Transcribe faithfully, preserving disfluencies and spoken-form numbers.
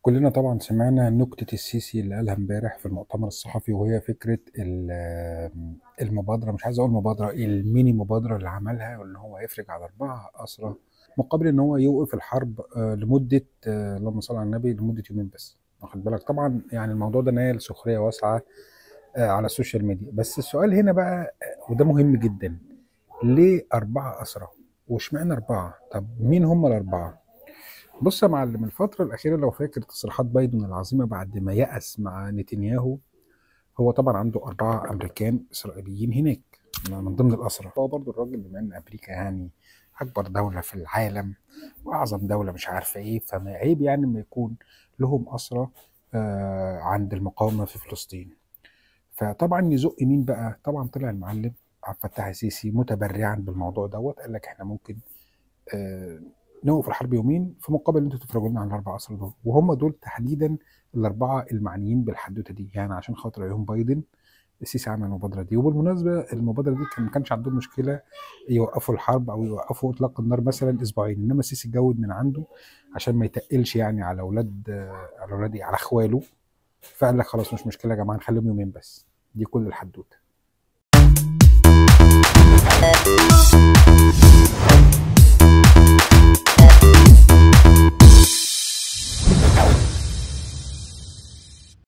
كلنا طبعا سمعنا نكتة السيسي اللي قالها امبارح في المؤتمر الصحفي، وهي فكرة ال- المبادرة، مش عايز أقول مبادرة، الميني مبادرة اللي عملها، وإن هو يفرج على أربعة أسرى مقابل إن هو يوقف الحرب آه، لمدة آه، اللهم صل على النبي، لمدة يومين بس. واخد بالك؟ طبعا يعني الموضوع ده نايل سخرية واسعة آه، على السوشيال ميديا. بس السؤال هنا بقى آه، وده مهم جدا: ليه أربعة أسرى؟ واشمعنى أربعة؟ طب مين هم الأربعة؟ بص يا معلم، الفترة الأخيرة لو فاكر تصريحات بايدن العظيمة بعد ما يأس مع نتنياهو، هو طبعا عنده أربعة أمريكان إسرائيليين هناك من ضمن الأسرى. هو برضو الراجل بما إن أمريكا يعني أكبر دولة في العالم وأعظم دولة مش عارفة إيه، فما عيب يعني ما يكون لهم أسرى آه عند المقاومة في فلسطين. فطبعا يزق مين بقى؟ طبعا طلع المعلم عبد الفتاح السيسي متبرعا بالموضوع دوت، قال لك احنا ممكن آه، نوقف الحرب يومين في مقابل ان انتوا تفرجوا لنا على الاربع اسرى دول، وهم دول تحديدا الاربعه المعنيين بالحدوته دي. يعني عشان خاطر عليهم بايدن السيسي عمل المبادره دي. وبالمناسبه المبادره دي كان ما كانش عندهم مشكله يوقفوا الحرب او يوقفوا اطلاق النار مثلا اسبوعين، انما السيسي جود من عنده عشان ما يتقلش يعني على اولاد آه، على اولاد إيه؟ على اخواله. فقال لك خلاص مش مشكله يا جماعه، نخليهم يومين بس. دي كل الحدوته.